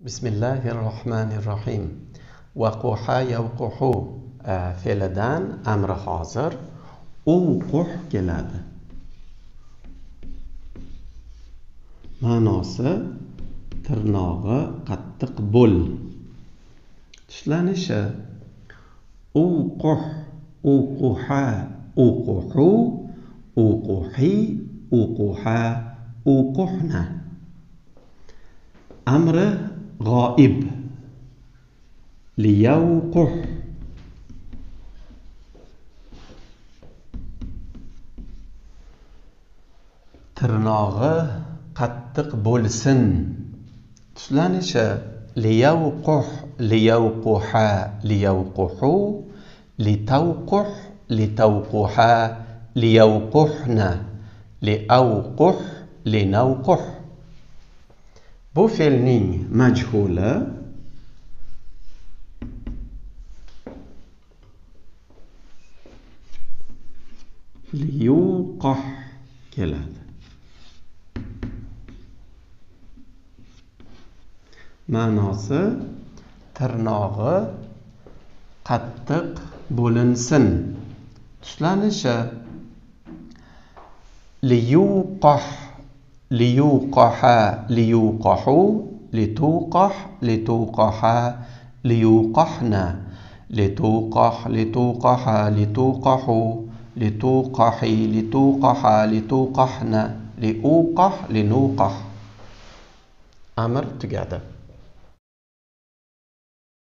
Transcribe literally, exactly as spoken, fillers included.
Bismillahirrohmanirrohim. Vaquha yavquhu fe'lidan amri hozir uquh keladi. Ma'nosi tirnog'i qattiq bo'l. Tishlanishi uquh, uquha, uquhu, uquhi, uquha, uquhna. Amri g'oib liyawquh, tirnog'i qattiq bo'lsin. Tishlanishi liyawquh, liyawquha, liyawquhu, litawquh, litawquha, liyawquhna, liawquh, linawquh. Bu fe'lning majhuli liyuqah keladi. Ma'nosi tirnog'i qattiq bo'linsin. Tishlanishi liyuqah, liyuqaha, liyuqahu, lituqah, lituqaha, liyuqahna, lituqah, lituqaha, lituqahu, lituqahi, lituqaha, lituqahna, liuqah, linuqah. Amr tugadi.